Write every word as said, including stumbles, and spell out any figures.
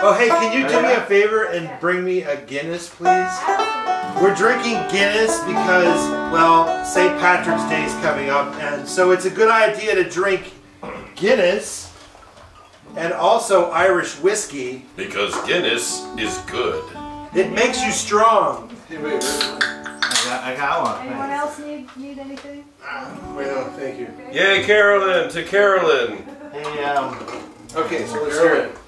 Oh, hey, can you do me a favor and bring me a Guinness, please? We're drinking Guinness because, well, Saint Patrick's Day is coming up, and so it's a good idea to drink Guinness and also Irish whiskey. Because Guinness is good. It makes you strong. Hey, wait, wait, wait. I got, I got one. Anyone else need need anything? Wait, no, thank you. Yay, Carolyn! To Carolyn! Hey, um... Okay, so let's hear it.